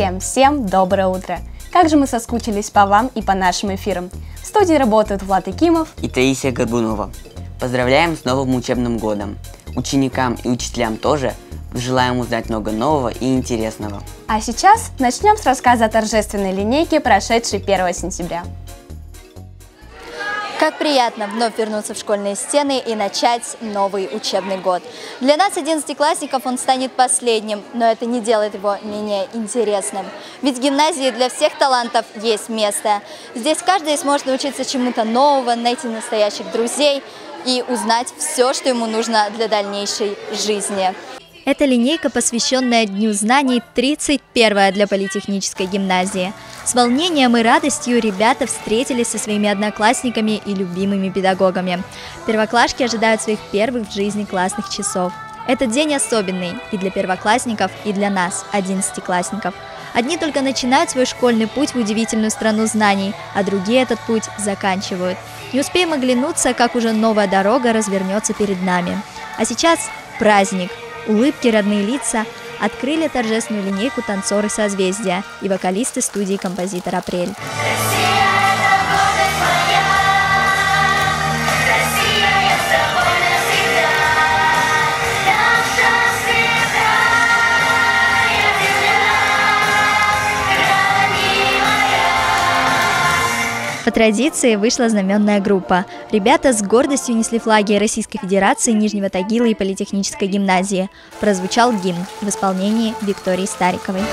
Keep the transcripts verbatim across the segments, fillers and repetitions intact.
Всем-всем доброе утро! Как же мы соскучились по вам и по нашим эфирам. В студии работают Влад Якимов и Таисия Горбунова. Поздравляем с новым учебным годом. Ученикам и учителям тоже желаем узнать много нового и интересного. А сейчас начнем с рассказа о торжественной линейке, прошедшей первого сентября. Как приятно вновь вернуться в школьные стены и начать новый учебный год. Для нас, одиннадцатиклассников, он станет последним, но это не делает его менее интересным. Ведь в гимназии для всех талантов есть место. Здесь каждый сможет научиться чему-то новому, найти настоящих друзей и узнать все, что ему нужно для дальнейшей жизни. Эта линейка, посвященная Дню знаний, тридцать первая для политехнической гимназии. С волнением и радостью ребята встретились со своими одноклассниками и любимыми педагогами. Первоклашки ожидают своих первых в жизни классных часов. Этот день особенный и для первоклассников, и для нас, одиннадцатиклассников. Одни только начинают свой школьный путь в удивительную страну знаний, а другие этот путь заканчивают. Не успеем оглянуться, как уже новая дорога развернется перед нами. А сейчас праздник. Улыбки, родные лица открыли торжественную линейку танцоры созвездия и вокалисты студии «Композитор Апрель». По традиции вышла знаменная группа. Ребята с гордостью несли флаги Российской Федерации, Нижнего Тагила и политехнической гимназии. Прозвучал гимн в исполнении Виктории Стариковой.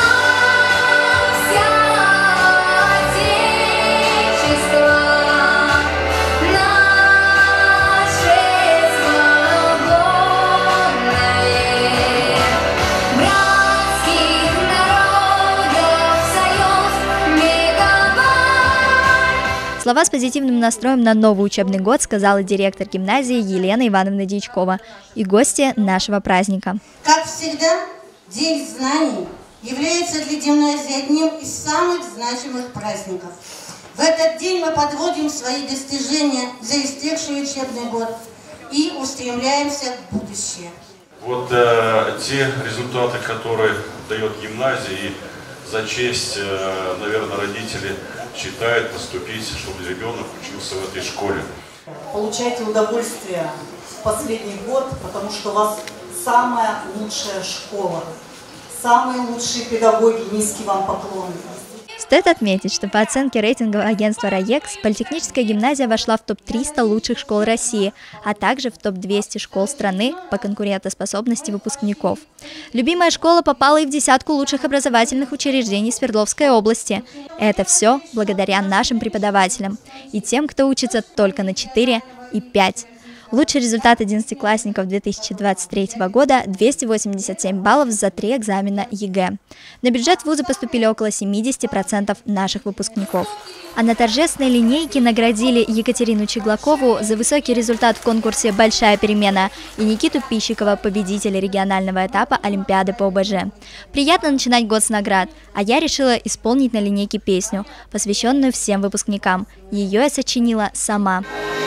Слова с позитивным настроем на новый учебный год сказала директор гимназии Елена Ивановна Дьячкова и гости нашего праздника. Как всегда, День знаний является для гимназии одним из самых значимых праздников. В этот день мы подводим свои достижения за истекший учебный год и устремляемся в будущее. Вот э, те результаты, которые дает гимназия, и за честь, э, наверное, родители считают поступить, чтобы ребенок учился в этой школе. Получайте удовольствие в последний год, потому что у вас самая лучшая школа, самые лучшие педагоги, низкий вам поклон. Стоит отметить, что по оценке рейтингового агентства РАЕКС политехническая гимназия вошла в топ триста лучших школ России, а также в топ двести школ страны по конкурентоспособности выпускников. Любимая школа попала и в десятку лучших образовательных учреждений Свердловской области. Это все благодаря нашим преподавателям и тем, кто учится только на четыре и пять. Лучший результат одиннадцатиклассников две тысячи двадцать третьего года – двести восемьдесят семь баллов за три экзамена ЕГЭ. На бюджет вуза поступили около семидесяти процентов наших выпускников. А на торжественной линейке наградили Екатерину Чеглакову за высокий результат в конкурсе «Большая перемена» и Никиту Пищикова, победителя регионального этапа Олимпиады по ОБЖ. Приятно начинать год с наград, а я решила исполнить на линейке песню, посвященную всем выпускникам. Ее я сочинила сама.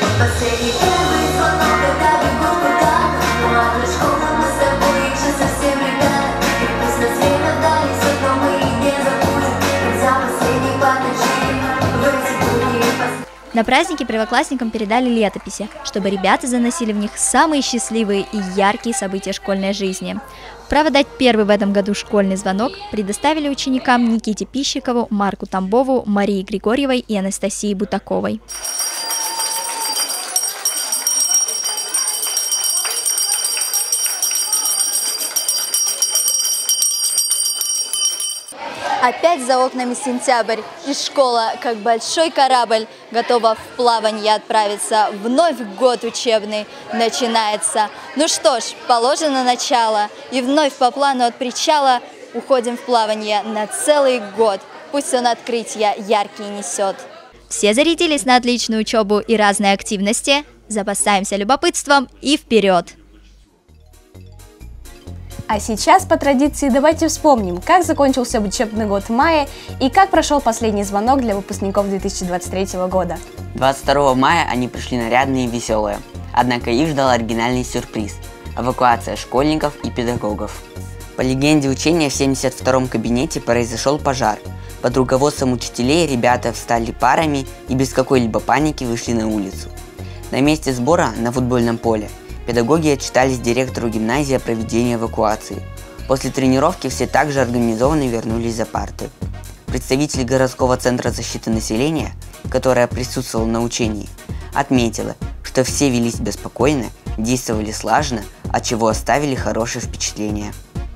На празднике первоклассникам передали летописи, чтобы ребята заносили в них самые счастливые и яркие события школьной жизни. Право дать первый в этом году школьный звонок предоставили ученикам Никите Пищикову, Марку Тамбову, Марии Григорьевой и Анастасии Бутаковой. Опять за окнами сентябрь, и школа, как большой корабль, готова в плавание отправиться. Вновь год учебный начинается. Ну что ж, положено начало, и вновь по плану от причала уходим в плавание на целый год. Пусть он открытия яркие несет. Все зарядились на отличную учебу и разные активности. Запасаемся любопытством и вперед! А сейчас, по традиции, давайте вспомним, как закончился учебный год в мае и как прошел последний звонок для выпускников две тысячи двадцать третьего года. двадцать второго мая они пришли нарядные и веселые, однако их ждал оригинальный сюрприз – эвакуация школьников и педагогов. По легенде учения в семьдесят втором кабинете произошел пожар. Под руководством учителей ребята встали парами и без какой-либо паники вышли на улицу. На месте сбора на футбольном поле педагоги отчитались директору гимназии о проведении эвакуации. После тренировки все также организованно вернулись за парты. Представитель городского центра защиты населения, которая присутствовала на учении, отметила, что все вели себя спокойно, действовали слаженно, от чего оставили хорошее впечатление.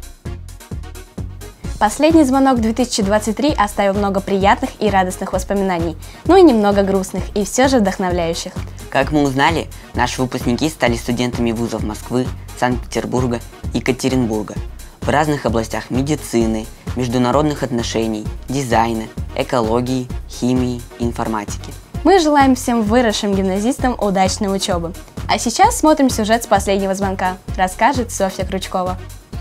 Последний звонок две тысячи двадцать три оставил много приятных и радостных воспоминаний, ну и немного грустных, и все же вдохновляющих. Как мы узнали, наши выпускники стали студентами вузов Москвы, Санкт-Петербурга и Екатеринбурга в разных областях медицины, международных отношений, дизайна, экологии, химии, информатики. Мы желаем всем выросшим гимназистам удачной учебы. А сейчас смотрим сюжет с последнего звонка. Расскажет Софья Крючкова.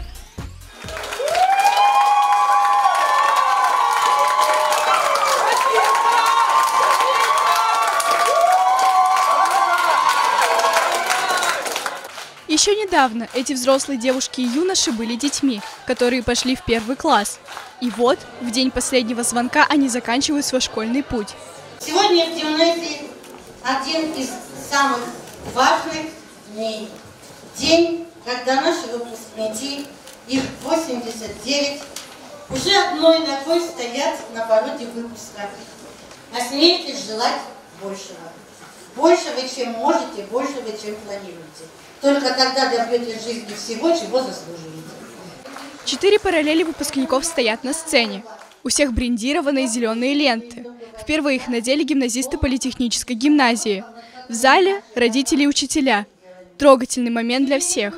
Еще недавно эти взрослые девушки и юноши были детьми, которые пошли в первый класс. И вот, в день последнего звонка они заканчивают свой школьный путь. Сегодня в гимназии один из самых важных дней. День, когда наши выпускники, их восемьдесят девять, уже одной ногой стоят на пороге выпуска. Осмейтесь желать большего. Большего, чем можете, большего, чем планируете. Только тогда добьетесь в жизни всего, чего заслуживаете. Четыре параллели выпускников стоят на сцене. У всех брендированные зеленые ленты. Впервые их надели гимназисты политехнической гимназии. В зале родители и учителя. Трогательный момент для всех.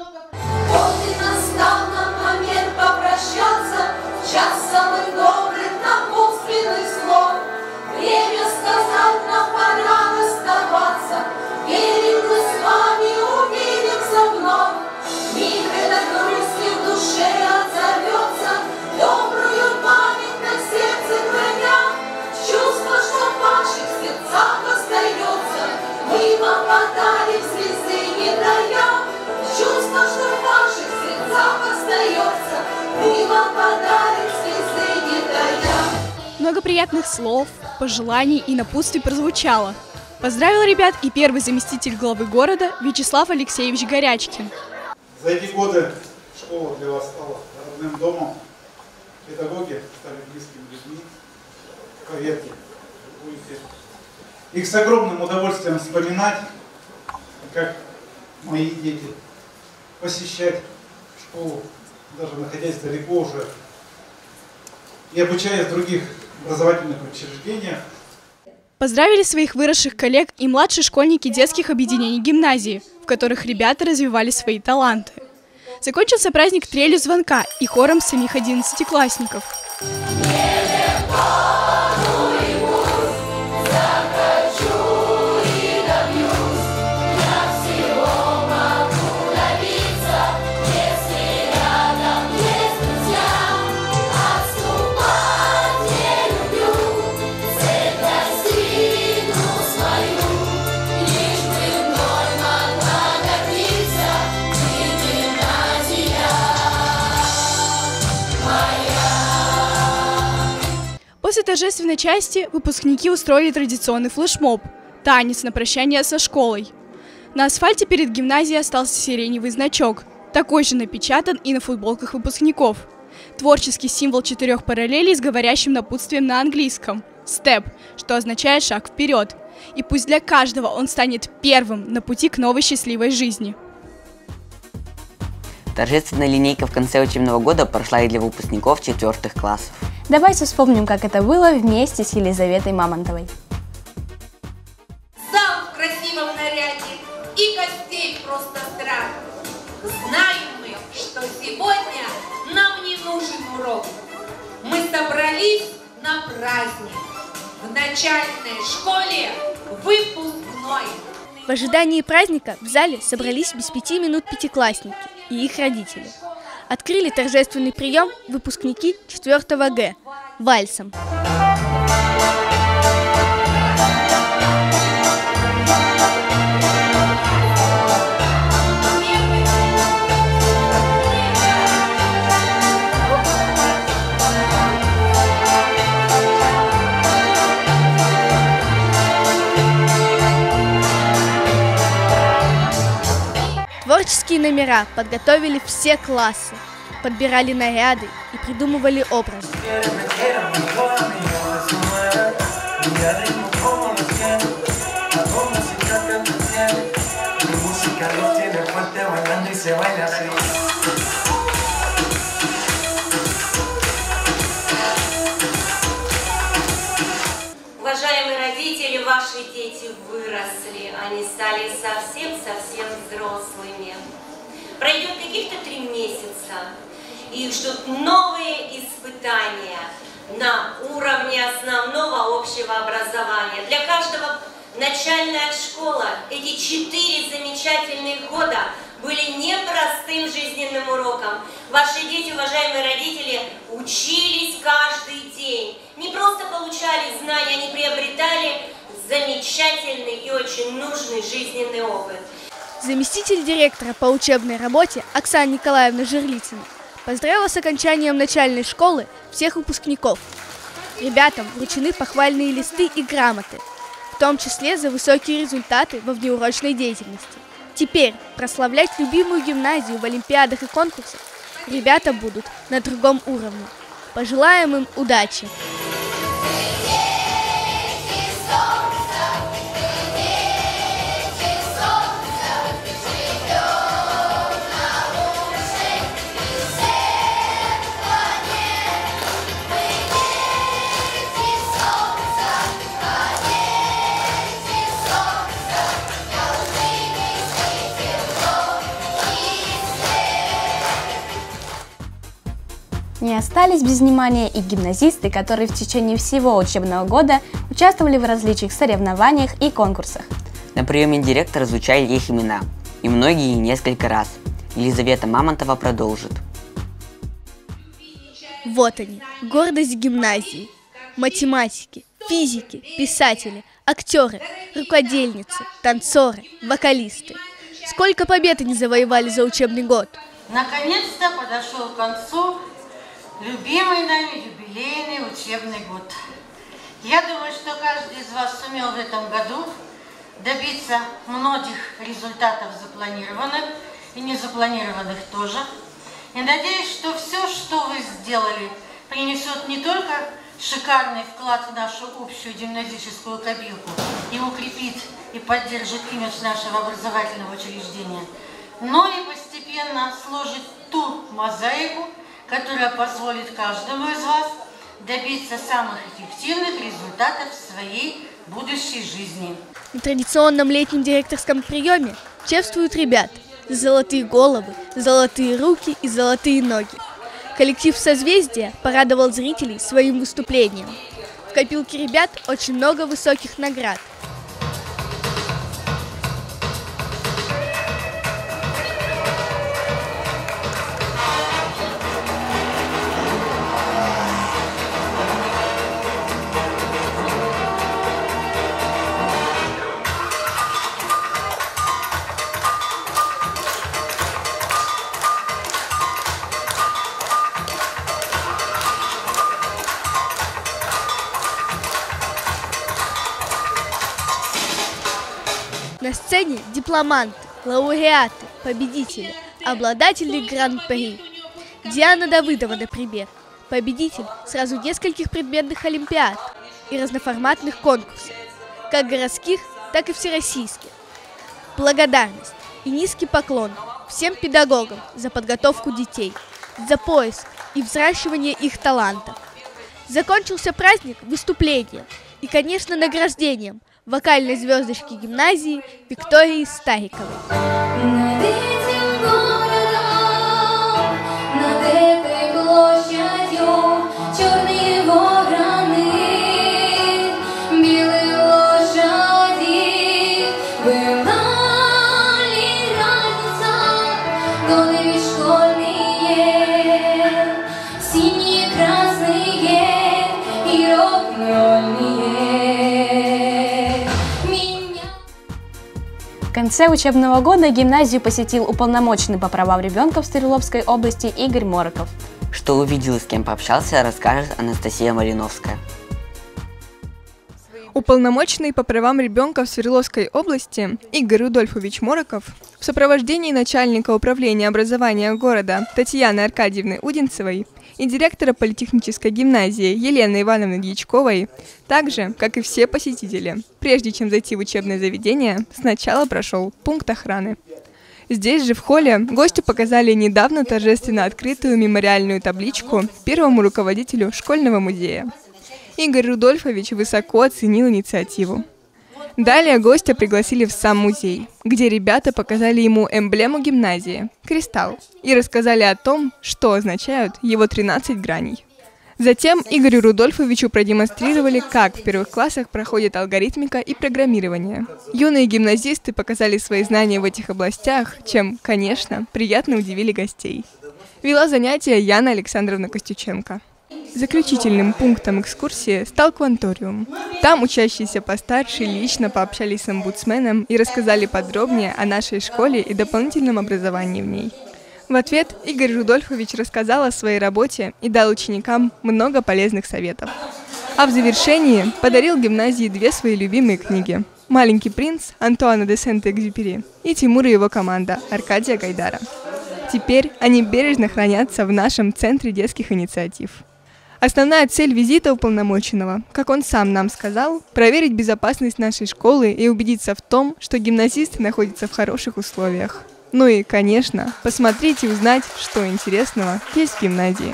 Много приятных слов, пожеланий и напутствий прозвучало. Поздравил ребят и первый заместитель главы города Вячеслав Алексеевич Горячкин. За эти годы школа для вас стала родным домом. Педагоги стали близкими людьми. Поверьте, вы будете их с огромным удовольствием вспоминать, как мои дети, посещать школу, даже находясь далеко уже, и обучаясь в других образовательных учреждениях. Поздравили своих выросших коллег и младшие школьники детских объединений гимназии, в которых ребята развивали свои таланты. Закончился праздник трелью звонка и хором самих одиннадцатиклассников. После торжественной части выпускники устроили традиционный флешмоб – танец на прощание со школой. На асфальте перед гимназией остался сиреневый значок, такой же напечатан и на футболках выпускников. Творческий символ четырех параллелей с говорящим напутствием на английском – «степ», что означает «шаг вперед». И пусть для каждого он станет первым на пути к новой счастливой жизни. Торжественная линейка в конце учебного года прошла и для выпускников четвертых классов. Давайте вспомним, как это было вместе с Елизаветой Мамонтовой. Зал в красивом наряде и гостей просто страх. Знаем мы, что сегодня нам не нужен урок. Мы собрались на праздник. В начальной школе выпускной. В ожидании праздника в зале собрались без пяти минут пятиклассники и их родители. Открыли торжественный прием выпускники четвёртого Г вальсом. Творческие номера подготовили все классы, подбирали наряды и придумывали образы. Уважаемые родители, ваши дети выросли, они стали совсем-совсем взрослыми. Пройдет каких-то три месяца, и их ждут новые испытания на уровне основного общего образования. Для каждого начальная школа, эти четыре замечательных года были непростым жизненным уроком. Ваши дети, уважаемые родители, учились каждый день. Не просто получали знания, они приобретали замечательный и очень нужный жизненный опыт. Заместитель директора по учебной работе Оксана Николаевна Жерлицына поздравила с окончанием начальной школы всех выпускников. Ребятам вручены похвальные листы и грамоты, в том числе за высокие результаты во внеурочной деятельности. Теперь прославлять любимую гимназию в олимпиадах и конкурсах ребята будут на другом уровне. Пожелаем им удачи! Не остались без внимания и гимназисты, которые в течение всего учебного года участвовали в различных соревнованиях и конкурсах. На приеме директора звучали их имена, и многие несколько раз. Елизавета Мамонтова продолжит. Вот они, гордость гимназии. Математики, физики, писатели, актеры, рукодельницы, танцоры, вокалисты. Сколько побед они завоевали за учебный год. Наконец-то подошел к концу любимый нами юбилейный учебный год. Я думаю, что каждый из вас сумел в этом году добиться многих результатов запланированных и незапланированных тоже. И надеюсь, что все, что вы сделали, принесет не только шикарный вклад в нашу общую гимназическую копилку и укрепит и поддержит имидж нашего образовательного учреждения, но и постепенно сложит ту мозаику, которая позволит каждому из вас добиться самых эффективных результатов в своей будущей жизни. На традиционном летнем директорском приеме чествуют ребят за золотые головы, золотые руки и золотые ноги. Коллектив «Созвездия» порадовал зрителей своим выступлением. В копилке ребят очень много высоких наград. На сцене дипломанты, лауреаты, победители, обладатели гран-при. Диана Давыдова, например, победитель сразу нескольких предметных олимпиад и разноформатных конкурсов, как городских, так и всероссийских. Благодарность и низкий поклон всем педагогам за подготовку детей, за поиск и взращивание их талантов. Закончился праздник выступлением и, конечно, награждением вокальной звездочки гимназии Виктории Стариковой. Над этим городом, над этой площадью черные вороны, белые лошади. Была ли разница, годы ведь школьные, синие, красные и рок-н-ролльные. В конце учебного года гимназию посетил уполномоченный по правам ребенка в Свердловской области Игорь Мороков. Что увидел и с кем пообщался, расскажет Анастасия Малиновская. Уполномоченный по правам ребенка в Свердловской области Игорь Рудольфович Мороков в сопровождении начальника управления образования города Татьяны Аркадьевны Удинцевой и директора политехнической гимназии Елены Ивановны Дьячковой, так же, как и все посетители, прежде чем зайти в учебное заведение, сначала прошел пункт охраны. Здесь же, в холле, гостю показали недавно торжественно открытую мемориальную табличку первому руководителю школьного музея. Игорь Рудольфович высоко оценил инициативу. Далее гостя пригласили в сам музей, где ребята показали ему эмблему гимназии – кристалл, и рассказали о том, что означают его тринадцать граней. Затем Игорю Рудольфовичу продемонстрировали, как в первых классах проходит алгоритмика и программирование. Юные гимназисты показали свои знания в этих областях, чем, конечно, приятно удивили гостей. Вела занятия Яна Александровна Костюченко. Заключительным пунктом экскурсии стал кванториум. Там учащиеся постарше лично пообщались с омбудсменом и рассказали подробнее о нашей школе и дополнительном образовании в ней. В ответ Игорь Рудольфович рассказал о своей работе и дал ученикам много полезных советов. А в завершении подарил гимназии две свои любимые книги «Маленький принц» Антуана де Сент-Экзюпери и «Тимур и его команда» Аркадия Гайдара. Теперь они бережно хранятся в нашем Центре детских инициатив. Основная цель визита уполномоченного, как он сам нам сказал, проверить безопасность нашей школы и убедиться в том, что гимназисты находятся в хороших условиях. Ну и, конечно, посмотреть и узнать, что интересного есть в гимназии.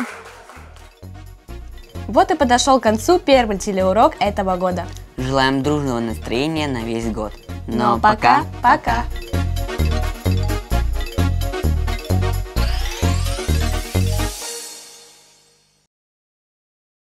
Вот и подошел к концу первый телеурок этого года. Желаем дружного настроения на весь год. Но пока-пока!